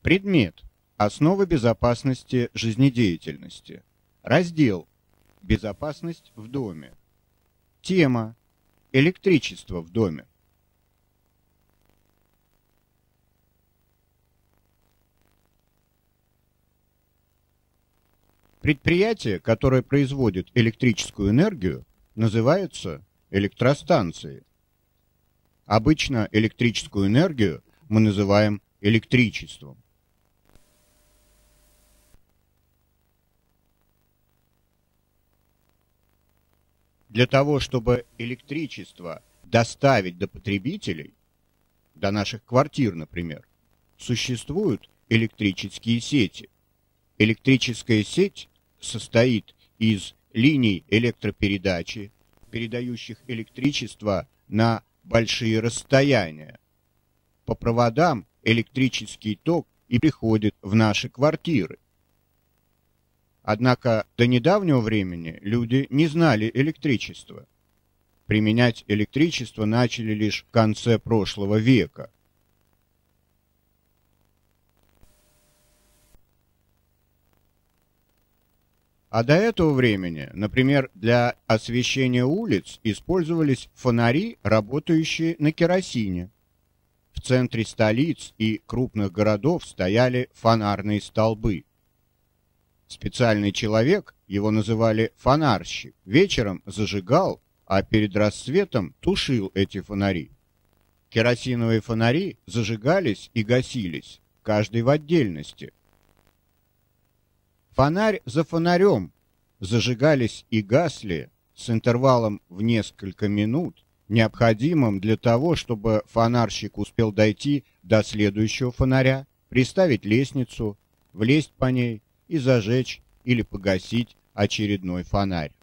Предмет. Основы безопасности жизнедеятельности. Раздел. Безопасность в доме. Тема. Электричество в доме. Предприятие, которое производит электрическую энергию, называется электростанцией. Обычно электрическую энергию мы называем электричеством. Для того, чтобы электричество доставить до потребителей, до наших квартир, например, существуют электрические сети. Электрическая сеть состоит из линий электропередачи, передающих электричество на большие расстояния. По проводам электрический ток и приходит в наши квартиры. Однако до недавнего времени люди не знали электричества. Применять электричество начали лишь в конце прошлого века. А до этого времени, например, для освещения улиц использовались фонари, работающие на керосине. В центре столиц и крупных городов стояли фонарные столбы. Специальный человек, его называли фонарщик, вечером зажигал, а перед рассветом тушил эти фонари. Керосиновые фонари зажигались и гасились, каждый в отдельности. Фонарь за фонарем зажигались и гасли с интервалом в несколько минут, необходимым для того, чтобы фонарщик успел дойти до следующего фонаря, приставить лестницу, влезть по ней и зажечь или погасить очередной фонарь.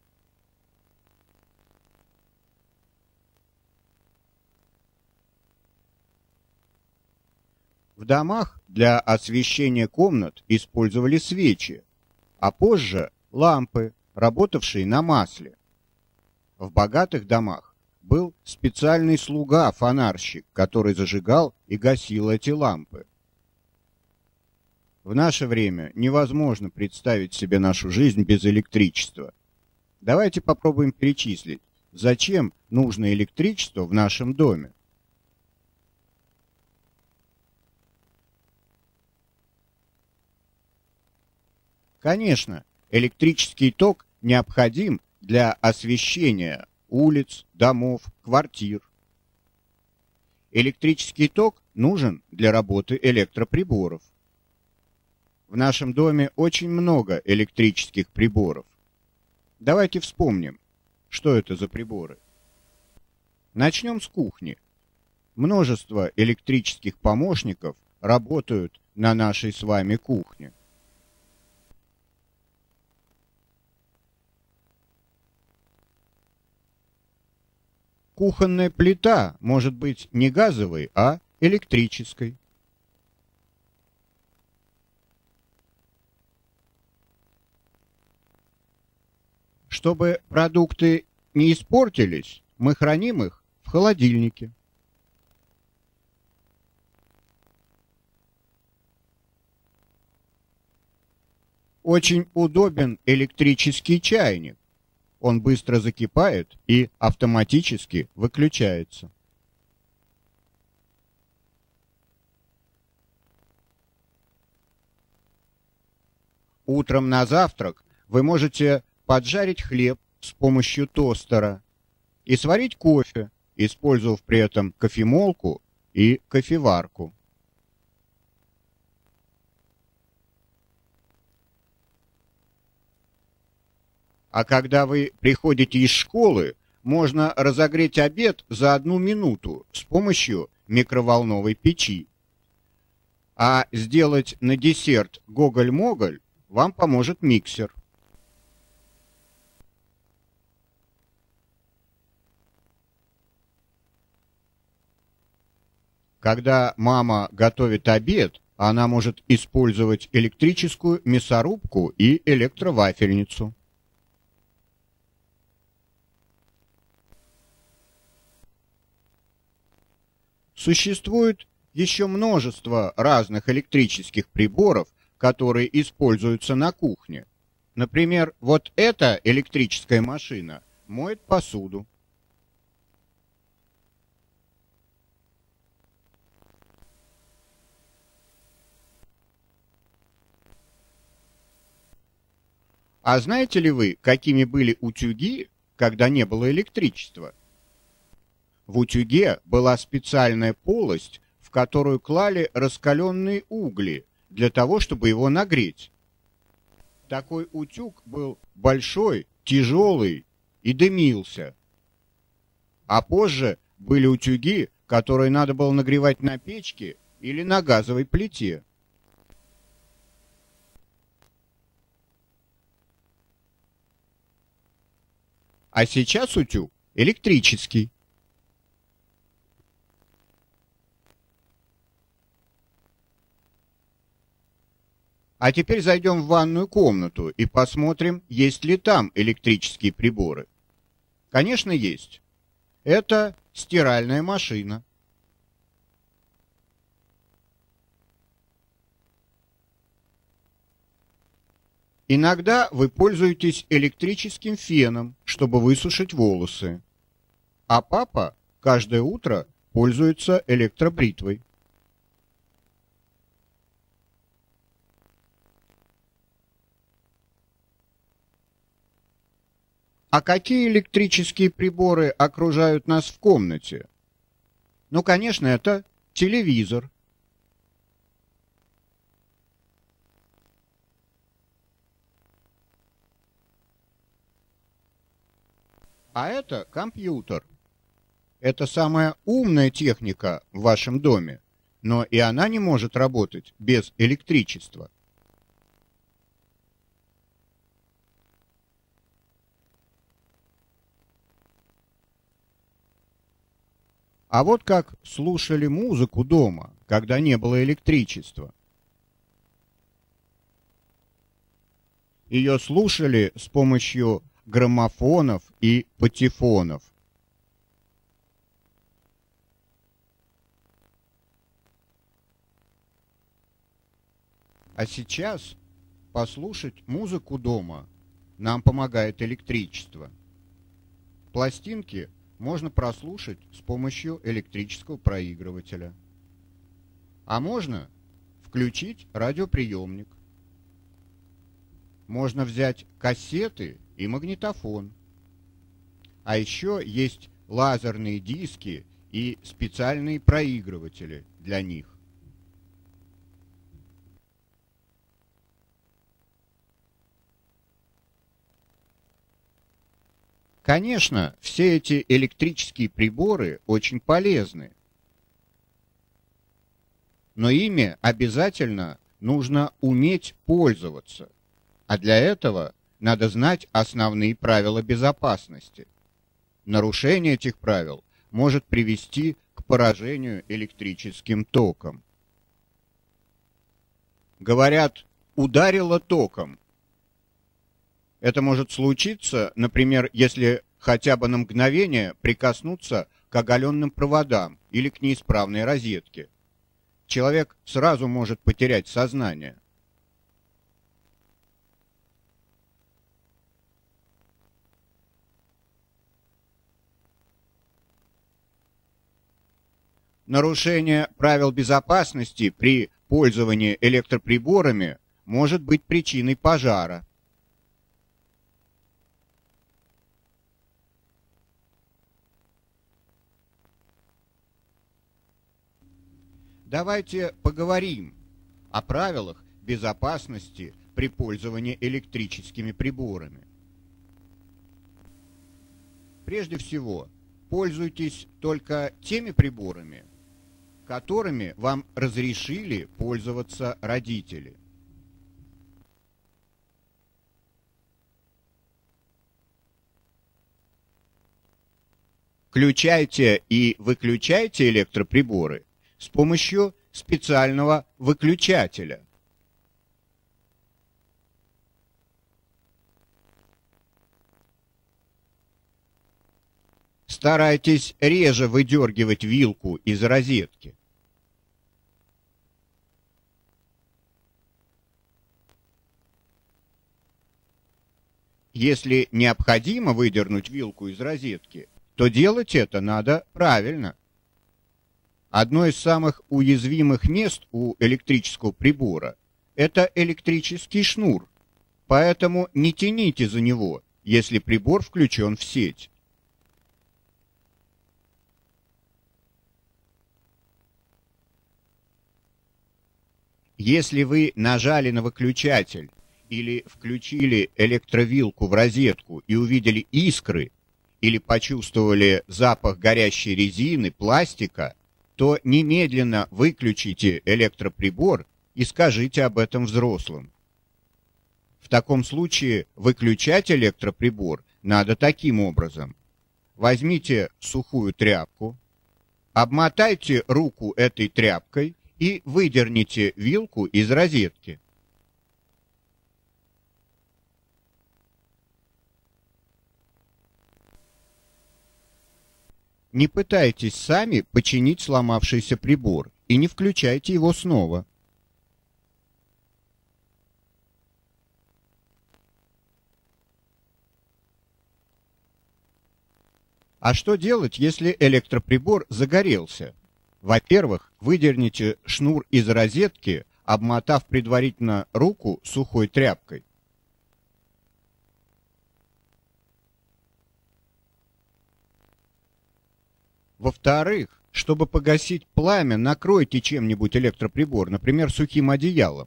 В домах для освещения комнат использовали свечи, а позже лампы, работавшие на масле. В богатых домах был специальный слуга-фонарщик, который зажигал и гасил эти лампы. В наше время невозможно представить себе нашу жизнь без электричества. Давайте попробуем перечислить, зачем нужно электричество в нашем доме. Конечно, электрический ток необходим для освещения улиц, домов, квартир. Электрический ток нужен для работы электроприборов. В нашем доме очень много электрических приборов. Давайте вспомним, что это за приборы. Начнем с кухни. Множество электрических помощников работают на нашей с вами кухне. Кухонная плита может быть не газовой, а электрической. Чтобы продукты не испортились, мы храним их в холодильнике. Очень удобен электрический чайник. Он быстро закипает и автоматически выключается. Утром на завтрак вы можете поджарить хлеб с помощью тостера и сварить кофе, использовав при этом кофемолку и кофеварку. А когда вы приходите из школы, можно разогреть обед за 1 минуту с помощью микроволновой печи. А сделать на десерт гоголь-моголь вам поможет миксер. Когда мама готовит обед, она может использовать электрическую мясорубку и электровафельницу. Существует еще множество разных электрических приборов, которые используются на кухне. Например, вот эта электрическая машина моет посуду. А знаете ли вы, какими были утюги, когда не было электричества? В утюге была специальная полость, в которую клали раскаленные угли для того, чтобы его нагреть. Такой утюг был большой, тяжелый и дымился. А позже были утюги, которые надо было нагревать на печке или на газовой плите. А сейчас утюг электрический. А теперь зайдем в ванную комнату и посмотрим, есть ли там электрические приборы. Конечно, есть. Это стиральная машина. Иногда вы пользуетесь электрическим феном, чтобы высушить волосы. А папа каждое утро пользуется электробритвой. А какие электрические приборы окружают нас в комнате? Ну, конечно, это телевизор. А это компьютер. Это самая умная техника в вашем доме, но и она не может работать без электричества. А вот как слушали музыку дома, когда не было электричества. Ее слушали с помощью граммофонов и патефонов. А сейчас послушать музыку дома нам помогает электричество. Пластинки можно прослушать с помощью электрического проигрывателя. А можно включить радиоприемник. Можно взять кассеты и магнитофон. А еще есть лазерные диски и специальные проигрыватели для них. Конечно, все эти электрические приборы очень полезны. Но ими обязательно нужно уметь пользоваться. А для этого надо знать основные правила безопасности. Нарушение этих правил может привести к поражению электрическим током. Говорят, ударило током. Это может случиться, например, если хотя бы на мгновение прикоснуться к оголенным проводам или к неисправной розетке. Человек сразу может потерять сознание. Нарушение правил безопасности при пользовании электроприборами может быть причиной пожара. Давайте поговорим о правилах безопасности при пользовании электрическими приборами. Прежде всего, пользуйтесь только теми приборами, которыми вам разрешили пользоваться родители. Включайте и выключайте электроприборы с помощью специального выключателя. Старайтесь реже выдергивать вилку из розетки. если необходимо выдернуть вилку из розетки, то делать это надо правильно. Одно из самых уязвимых мест у электрического прибора – это электрический шнур, поэтому не тяните за него, если прибор включен в сеть. Если вы нажали на выключатель или включили электровилку в розетку и увидели искры, или почувствовали запах горящей резины, пластика, то немедленно выключите электроприбор и скажите об этом взрослым. В таком случае выключать электроприбор надо таким образом. Возьмите сухую тряпку, обмотайте руку этой тряпкой и выдерните вилку из розетки. Не пытайтесь сами починить сломавшийся прибор и не включайте его снова. А что делать, если электроприбор загорелся? Во-первых, выдерните шнур из розетки, обмотав предварительно руку сухой тряпкой. Во-вторых, чтобы погасить пламя, накройте чем-нибудь электроприбор, например, сухим одеялом.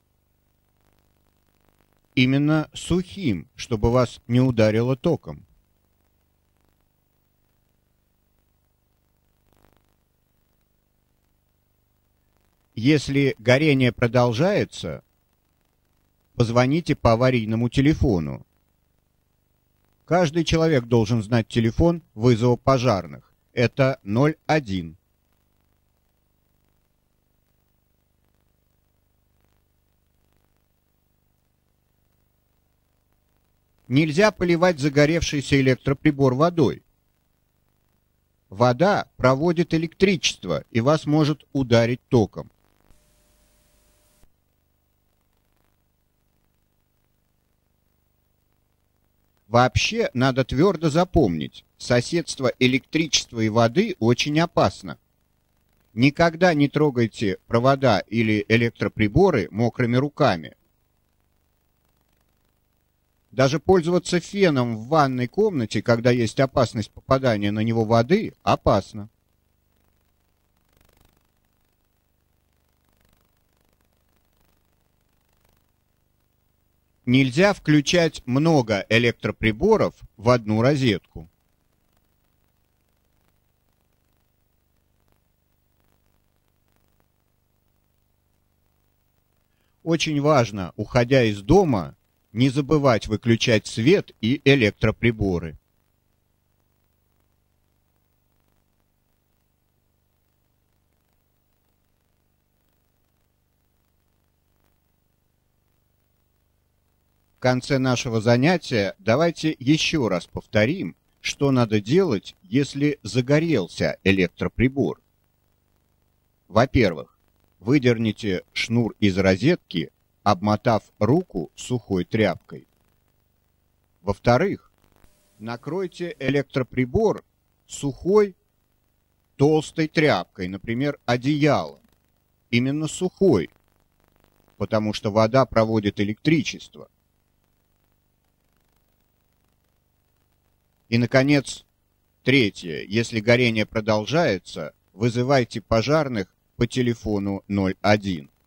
Именно сухим, чтобы вас не ударило током. Если горение продолжается, позвоните по аварийному телефону. Каждый человек должен знать телефон вызова пожарных. Это 01. Нельзя поливать загоревшийся электроприбор водой. Вода проводит электричество и вас может ударить током. Вообще, надо твердо запомнить, соседство электричества и воды очень опасно. Никогда не трогайте провода или электроприборы мокрыми руками. Даже пользоваться феном в ванной комнате, когда есть опасность попадания на него воды, опасно. Нельзя включать много электроприборов в одну розетку. Очень важно, уходя из дома, не забывать выключать свет и электроприборы. В конце нашего занятия давайте еще раз повторим, что надо делать, если загорелся электроприбор. Во-первых, выдерните шнур из розетки, обмотав руку сухой тряпкой. Во-вторых, накройте электроприбор сухой толстой тряпкой, например, одеялом. Именно сухой, потому что вода проводит электричество. И, наконец, третье. Если горение продолжается, вызывайте пожарных по телефону 01.